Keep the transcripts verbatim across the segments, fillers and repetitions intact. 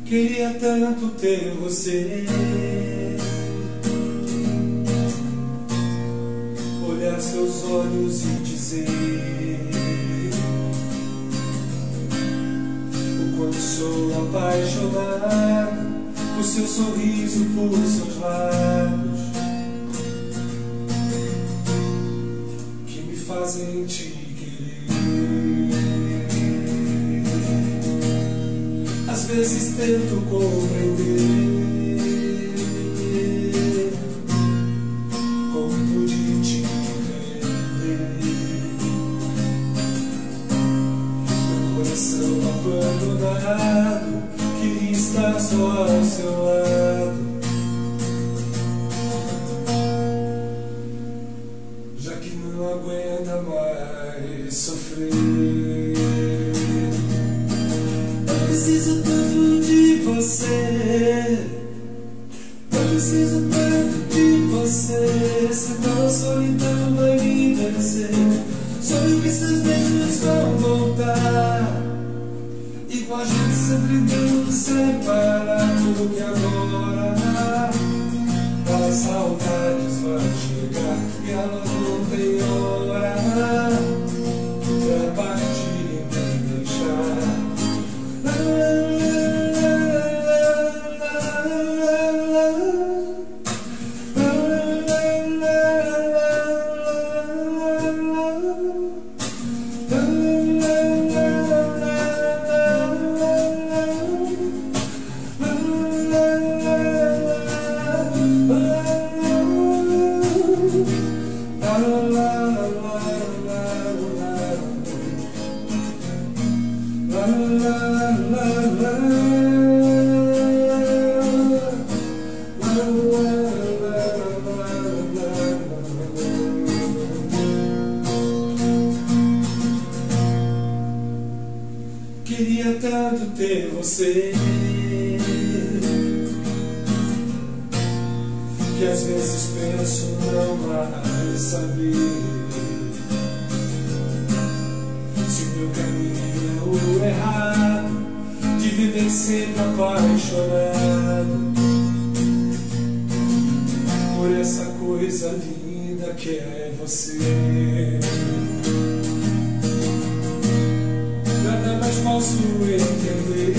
Queria tanto ter você, olhar seus olhos e dizer o quanto sou apaixonado por seu sorriso, por seus lábios que me fazem te às vezes tento compreender como pude te perder. Meu coração abandonado queria estar só ao seu lado, já que não aguenta mais sofrer. Preciso tanto de você, eu preciso tanto de você, senão a solidão vai me vencer. Sonho que seus beijos vão voltar, igual a gente sempre deu separado, que agora as saudades vão chegar e ela não tem hora pra partir e me deixar. Queria tanto ter você, que às vezes penso não mais saber se o meu caminho é o errado, de viver sempre apaixonado por essa coisa linda que é você. Nada mais posso entender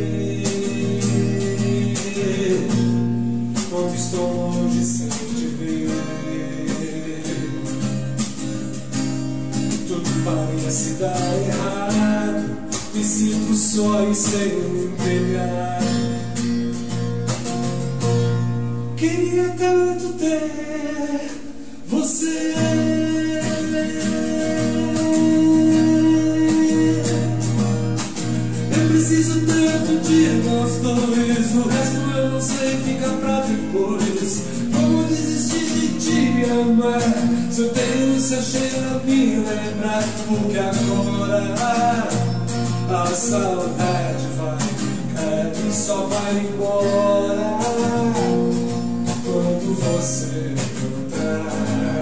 quando estou longe sem te ver. Tudo parece dar errado, me sinto só e sem pegar. Queria tanto ter você, eu preciso tanto de nós dois, o resto eu não sei, fica pra depois. Como desistir de te amar, se eu tenho seu cheiro a me lembrar, porque agora a saudade vai ficar e só vai embora quando você voltar.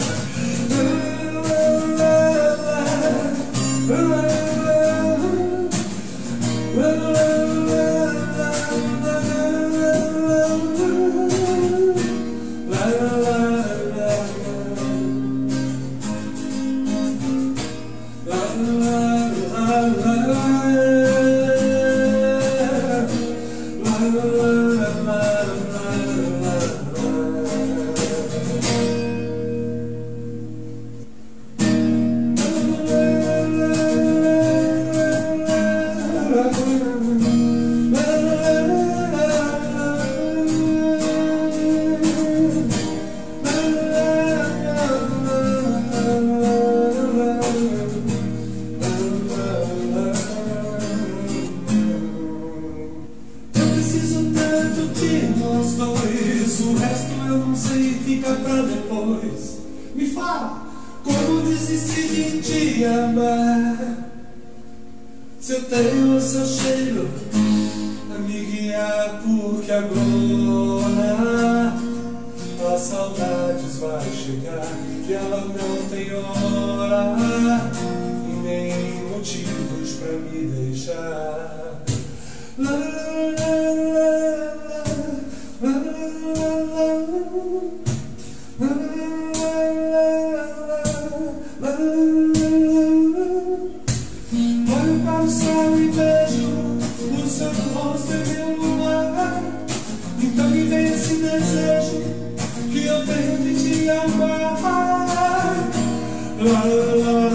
Nós dois, o resto eu não sei, fica pra depois. Me fala, como desistir de te amar, se eu tenho o seu cheiro a me guiar, porque agora as saudades vai chegar e ela não tem hora e nem motivos pra me deixar. Lá, lá, lá. me amar. La, la, la.